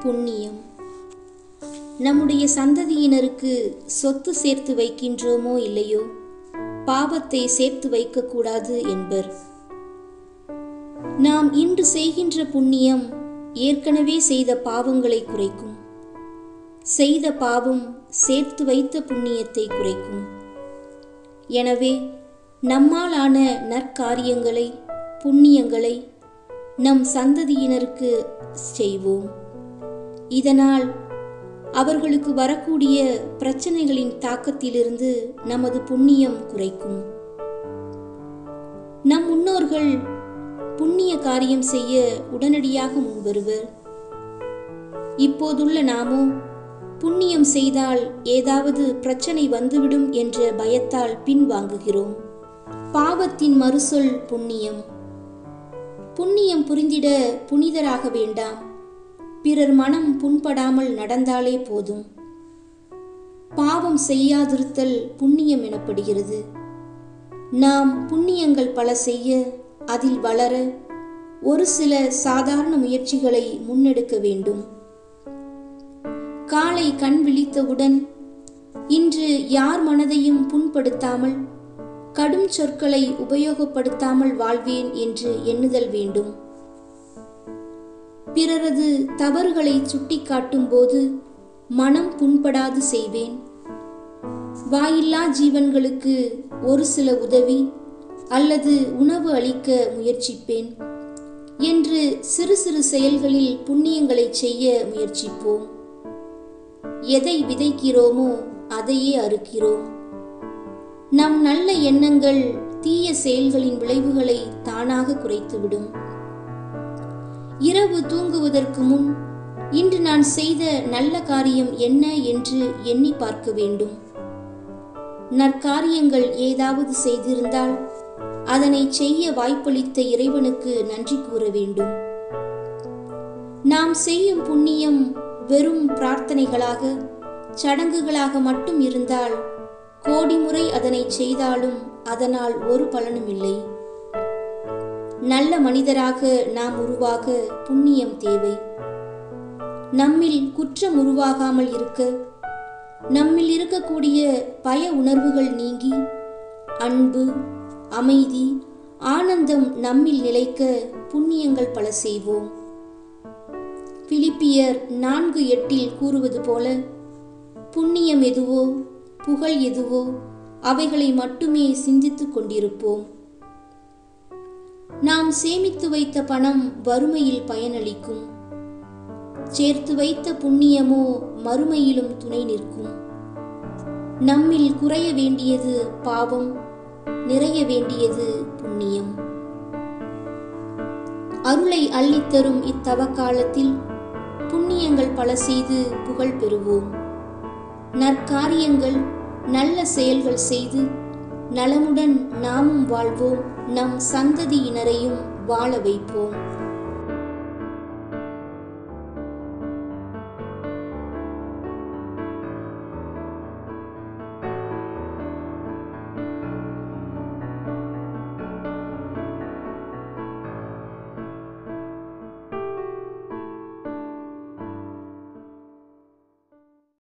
புண்ணியம். நம்முடைய சந்ததியினருக்கு சொத்து சேர்த்து வைக்கின்றோமோ இல்லையோ, பாவத்தை சேர்த்து வைக்கக்கூடாது என்பர். நாம் இன்று செய்கின்ற புண்ணியம் ஏற்கனவே செய்த பாவங்களை குறைக்கும். செய்த பாவம் சேர்த்து வைத்த புண்ணியத்தை குறைக்கும். எனவே நம்மாலான நற்காரியங்களை, புண்ணியங்களை நம் சந்ததியினருக்கு செய்வோம். இதனால் அவர்களுக்கு வரக்கூடிய பிரச்சனைகளின் தாக்கத்திலிருந்து நமது புண்ணியம் குறைக்கும். நம் முன்னோர்கள் புண்ணிய காரியம் செய்ய உடனடியாக முன்வருவர். இப்போதுள்ள நாமோ புண்ணியம் செய்தால் ஏதாவது பிரச்சனை வந்துவிடும் என்ற பயத்தால் பின்வாங்குகிறோம். பாவத்தின் மறுசொல் புண்ணியம். புண்ணியம் புரிந்திட புனிதராக வேண்டாம், பிறர் மனம் புண்படாமல் நடந்தாலே போதும். பாவம் செய்யாதிருத்தல் புண்ணியம் எனப்படுகிறது. நாம் புண்ணியங்கள் பல செய்ய, அதில் வளர ஒரு சில சாதாரண முயற்சிகளை முன்னெடுக்க வேண்டும். காலை கண் விழித்தவுடன் இன்று யார் மனதையும் புண்படுத்தாமல், கடும் சொற்களை உபயோகப்படுத்தாமல் வாழ்வேன் என்று எண்ணுதல் வேண்டும். பிறரது தவறுகளை சுட்டிக்காட்டும் போது மனம் புண்படாது செய்வேன். வாயில்லா ஜீவன்களுக்கு ஒரு சில உதவி அல்லது உணவு அளிக்க முயற்சிப்பேன் என்று சிறு சிறு செயல்களில் புண்ணியங்களை செய்ய முயற்சிப்போம். எதை விதைக்கிறோமோ அதையே அறுக்கிறோம். நம் நல்ல எண்ணங்கள் தீய செயல்களின் விளைவுகளை தானாக குறைத்துவிடும். இரவு தூங்குவதற்கு முன் இன்று நான் செய்த நல்ல காரியம் என்ன என்று எண்ணி பார்க்க வேண்டும். நற்காரியங்கள் ஏதாவது செய்திருந்தால் அதனை செய்ய வாய்ப்பளித்த இறைவனுக்கு நன்றி கூற வேண்டும். நாம் செய்யும் புண்ணியம் வெறும் பிரார்த்தனைகளாக, சடங்குகளாக மட்டும் இருந்தால் கோடி முறை அதனை செய்தாலும் அதனால் ஒரு பலனும் இல்லை. நல்ல மனிதராக நாம் உருவாக புண்ணியம் தேவை. நம்மில் குற்றம் உருவாகாமல் இருக்க, நம்மில் இருக்கக்கூடிய பய உணர்வுகள் நீங்கி அன்பு, அமைதி, ஆனந்தம் நம்மில் நிலைக்க புண்ணியங்கள் பல செய்வோம். பிலிப்பியர் 4:8 கூறுவது போல, புண்ணியம் எதுவோ, புகழ் எதுவோ அவைகளை மட்டுமே சிந்தித்துக் கொண்டிருப்போம். நாம் சேமித்து வைத்த பணம் வறுமையில் பயனளிக்கும். சேர்த்து வைத்த புண்ணியமோ மறுமையிலும் துணை நிற்கும். நம்மில் குறைய வேண்டியது பாவம், நிறைய வேண்டியது புண்ணியம். அருளை அள்ளித்தரும் இத்தவக்காலத்தில் புண்ணியங்கள் பல செய்து புகழ் பெறுவோம். நற்காரியங்கள், நல்ல செயல்கள் செய்து நலமுடன் நாமும் வாழ்வோம், நம் சந்ததியினரையும் வாழ வைப்போம்.